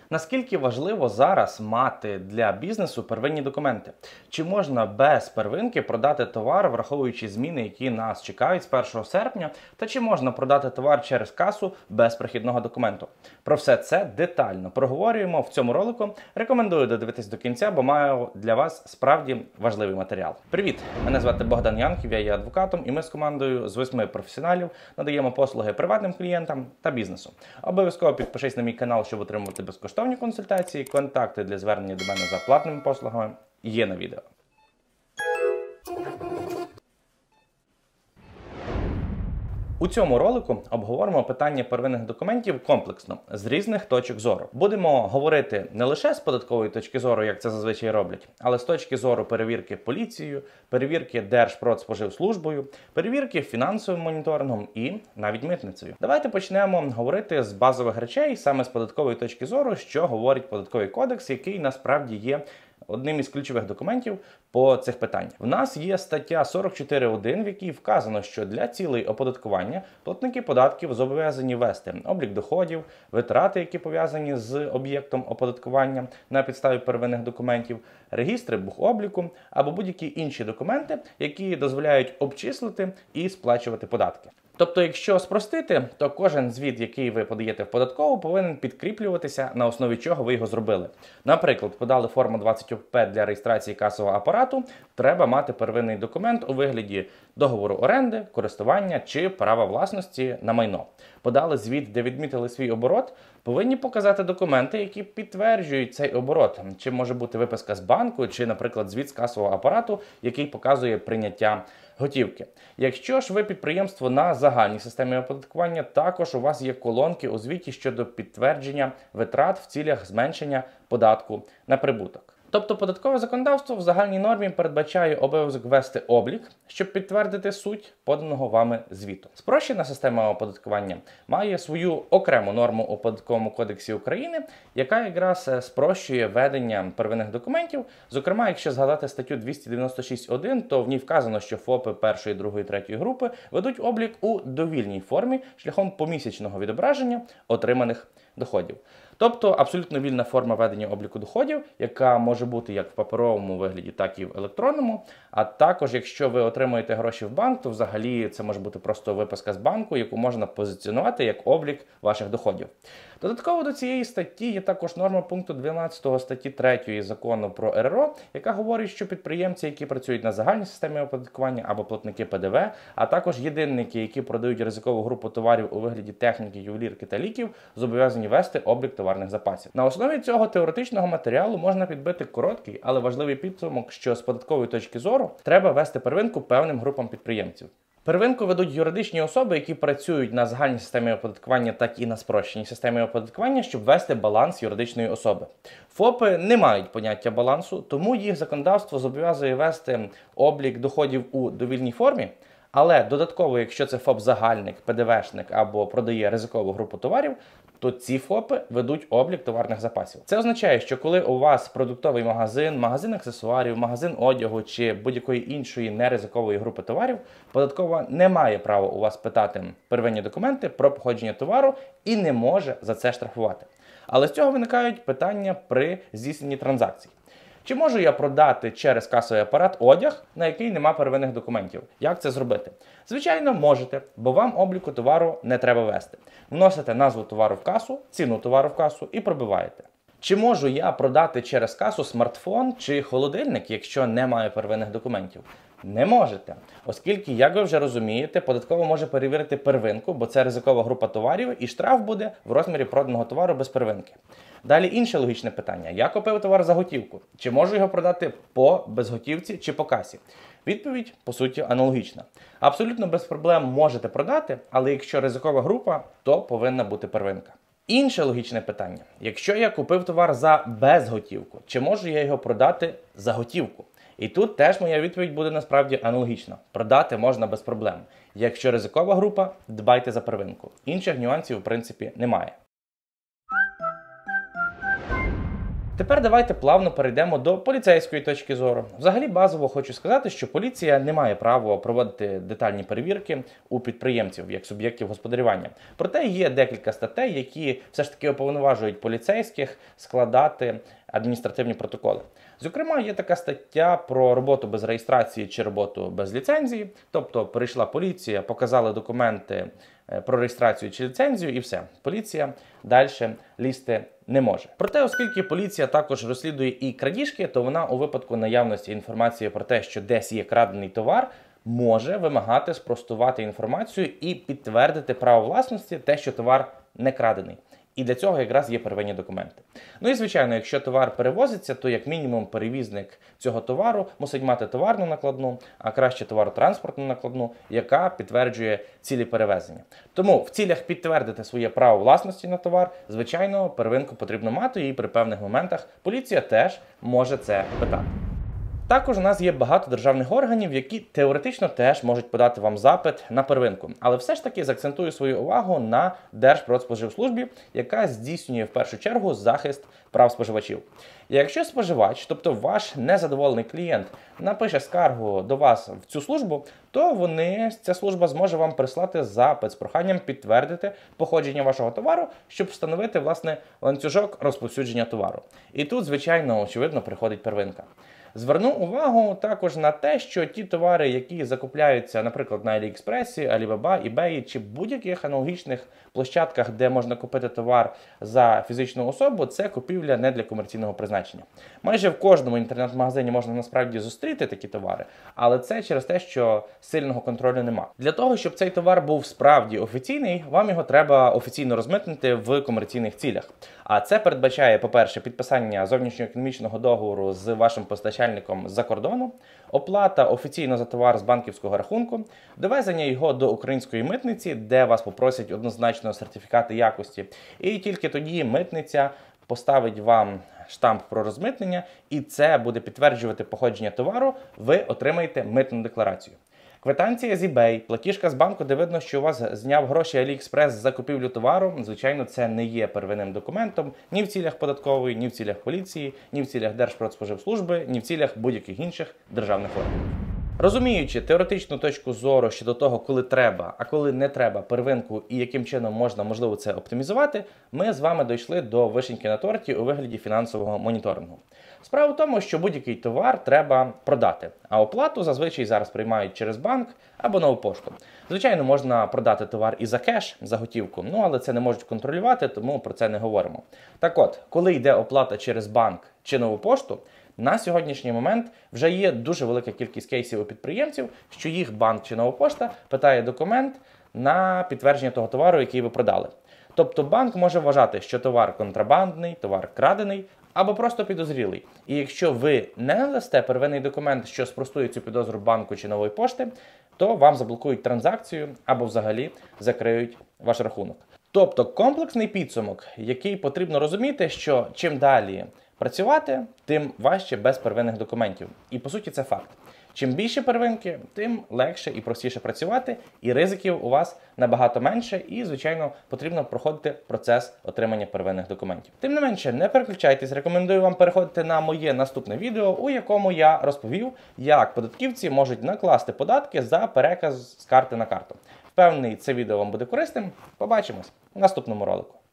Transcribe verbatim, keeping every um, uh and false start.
Наскільки важливо зараз мати для бізнесу первинні документи? Чи можна без первинки продати товар, враховуючи зміни, які нас чекають з першого серпня? Та чи можна продати товар через касу без прохідного документу? Про все це детально проговорюємо в цьому ролику. Рекомендую додивитись до кінця, бо маю для вас справді важливий матеріал. Привіт! Мене звати Богдан Янків, я є адвокатом, і ми з командою з восьми професіоналів надаємо послуги приватним клієнтам та бізнесу. Обов'язково підпишись на мій канал, щоб отримувати безкоштовні консультації. Контакти для звернення до мене за платними послугами є на відео. У цьому ролику обговоримо питання первинних документів комплексно, з різних точок зору. Будемо говорити не лише з податкової точки зору, як це зазвичай роблять, але з точки зору перевірки поліцією, перевірки Держпродспоживслужбою, перевірки фінансовим моніторингом і навіть митницею. Давайте почнемо говорити з базових речей, саме з податкової точки зору, що говорить Податковий кодекс, який насправді є одним із ключових документів по цих питаннях. В нас є стаття сорок чотири один, в якій вказано, що для цілей оподаткування платники податків зобов'язані вести облік доходів, витрати, які пов'язані з об'єктом оподаткування на підставі первинних документів, регістри бухобліку або будь-які інші документи, які дозволяють обчислити і сплачувати податки. Тобто, якщо спростити, то кожен звіт, який ви подаєте в податкову, повинен підкріплюватися, на основі чого ви його зробили. Наприклад, подали форму двадцять о пе для реєстрації касового апарату, треба мати первинний документ у вигляді договору оренди, користування чи права власності на майно. Подали звіт, де відмітили свій оборот, повинні показати документи, які підтверджують цей оборот. Чи може бути виписка з банку, чи, наприклад, звіт з касового апарату, який показує прийняття готівки. Якщо ж ви підприємство на загальній системі оподаткування, також у вас є колонки у звіті щодо підтвердження витрат в цілях зменшення податку на прибуток. Тобто податкове законодавство в загальній нормі передбачає обов'язок вести облік, щоб підтвердити суть поданого вами звіту. Спрощена система оподаткування має свою окрему норму у Податковому кодексі України, яка якраз спрощує ведення первинних документів. Зокрема, якщо згадати статтю двісті дев'яносто шість один, то в ній вказано, що ФОПи першої, другої, третьої групи ведуть облік у довільній формі шляхом помісячного відображення отриманих доходів. Тобто абсолютно вільна форма ведення обліку доходів, яка може бути як в паперовому вигляді, так і в електронному. А також, якщо ви отримуєте гроші в банк, то взагалі це може бути просто виписка з банку, яку можна позиціонувати як облік ваших доходів. Додатково до цієї статті є також норма пункту дванадцятого статті третьої закону про ер ер о, яка говорить, що підприємці, які працюють на загальній системі оподаткування або платники пе де ве, а також єдинники, які продають ризикову групу товарів у вигляді техніки, ювелірки та ліків, зобов'язані вести облік товарних запасів. На основі цього теоретичного матеріалу можна підбити короткий, але важливий підсумок, що з податкової точки зору треба вести первинку певним групам підприємців. Первинку ведуть юридичні особи, які працюють на загальній системі оподаткування, так і на спрощеній системі оподаткування, щоб вести баланс юридичної особи. ФОПи не мають поняття балансу, тому їх законодавство зобов'язує вести облік доходів у довільній формі. Але додатково, якщо це ФОП-загальник, пе де вешник або продає ризикову групу товарів, то ці ФОПи ведуть облік товарних запасів. Це означає, що коли у вас продуктовий магазин, магазин аксесуарів, магазин одягу чи будь-якої іншої неризикової групи товарів, податкова не має права у вас питати первинні документи про походження товару і не може за це штрафувати. Але з цього виникають питання при здійсненні транзакцій. Чи можу я продати через касовий апарат одяг, на який нема первинних документів? Як це зробити? Звичайно, можете, бо вам обліку товару не треба вести. Вносите назву товару в касу, ціну товару в касу і пробиваєте. Чи можу я продати через касу смартфон чи холодильник, якщо немає первинних документів? Не можете, оскільки, як ви вже розумієте, податково може перевірити первинку, бо це ризикова група товарів, і штраф буде в розмірі проданого товару без первинки. Далі інше логічне питання. Я купив товар за готівку. Чи можу його продати по безготівці чи по касі? Відповідь, по суті, аналогічна. Абсолютно без проблем можете продати, але якщо ризикова група, то повинна бути первинка. Інше логічне питання. Якщо я купив товар за безготівку, чи можу я його продати за готівку? І тут теж моя відповідь буде насправді аналогічна. Продати можна без проблем. Якщо ризикова група, дбайте за первинку. Інших нюансів, в принципі, немає. Тепер давайте плавно перейдемо до поліцейської точки зору. Взагалі базово хочу сказати, що поліція не має права проводити детальні перевірки у підприємців як суб'єктів господарювання. Проте є декілька статей, які все ж таки уповноважують поліцейських складати адміністративні протоколи. Зокрема, є така стаття про роботу без реєстрації чи роботу без ліцензії. Тобто прийшла поліція, показали документи про реєстрацію чи ліцензію і все. Поліція далі лізти не може. Проте, оскільки поліція також розслідує і крадіжки, то вона у випадку наявності інформації про те, що десь є крадений товар, може вимагати спростувати інформацію і підтвердити право власності те, що товар не крадений. І для цього якраз є первинні документи. Ну і, звичайно, якщо товар перевозиться, то як мінімум перевізник цього товару мусить мати товарну накладну, а краще товаротранспортну накладну, яка підтверджує цілі перевезення. Тому в цілях підтвердити своє право власності на товар, звичайно, первинку потрібно мати, і при певних моментах поліція теж може це питати. Також у нас є багато державних органів, які теоретично теж можуть подати вам запит на первинку. Але все ж таки заакцентую свою увагу на Держпродспоживслужбі, яка здійснює в першу чергу захист прав споживачів. І якщо споживач, тобто ваш незадоволений клієнт, напише скаргу до вас в цю службу, то вони, ця служба зможе вам прислати запит з проханням підтвердити походження вашого товару, щоб встановити, власне, ланцюжок розповсюдження товару. І тут, звичайно, очевидно, приходить первинка. Зверну увагу також на те, що ті товари, які закупляються, наприклад, на Аліекспресі, Alibaba, eBay чи будь-яких аналогічних площадках, де можна купити товар за фізичну особу, це купівля не для комерційного призначення. Майже в кожному інтернет-магазині можна насправді зустріти такі товари, але це через те, що сильного контролю нема. Для того, щоб цей товар був справді офіційний, вам його треба офіційно розмитнити в комерційних цілях. А це передбачає, по-перше, підписання зовнішньоекономічного договору з вашим постачальником з-за кордону, оплата офіційно за товар з банківського рахунку, довезення його до української митниці, де вас попросять однозначно сертифікати якості, і тільки тоді митниця поставить вам штамп про розмитнення, і це буде підтверджувати походження товару, ви отримаєте митну декларацію. Квитанція з eBay, платіжка з банку, де видно, що у вас зняв гроші AliExpress за купівлю товару, звичайно, це не є первинним документом ні в цілях податкової, ні в цілях поліції, ні в цілях Держпродспоживслужби, ні в цілях будь-яких інших державних органів. Розуміючи теоретичну точку зору щодо того, коли треба, а коли не треба первинку і яким чином можна, можливо, це оптимізувати, ми з вами дійшли до вишеньки на торті у вигляді фінансового моніторингу. Справа в тому, що будь-який товар треба продати, а оплату зазвичай зараз приймають через банк або нову пошту. Звичайно, можна продати товар і за кеш, за готівку, ну але це не можуть контролювати, тому про це не говоримо. Так от, коли йде оплата через банк чи нову пошту, на сьогоднішній момент вже є дуже велика кількість кейсів у підприємців, що їх банк чи нова пошта питає документ на підтвердження того товару, який ви продали. Тобто банк може вважати, що товар контрабандний, товар крадений або просто підозрілий. І якщо ви не надасте первинний документ, що спростує цю підозру банку чи нової пошти, то вам заблокують транзакцію або взагалі закриють ваш рахунок. Тобто комплексний підсумок, який потрібно розуміти, що чим далі працювати, тим важче без первинних документів. І по суті це факт. Чим більше первинки, тим легше і простіше працювати, і ризиків у вас набагато менше, і, звичайно, потрібно проходити процес отримання первинних документів. Тим не менше, не переключайтесь, рекомендую вам переходити на моє наступне відео, у якому я розповів, як податківці можуть накласти податки за переказ з карти на карту. Впевнений, це відео вам буде корисним. Побачимось в наступному ролику.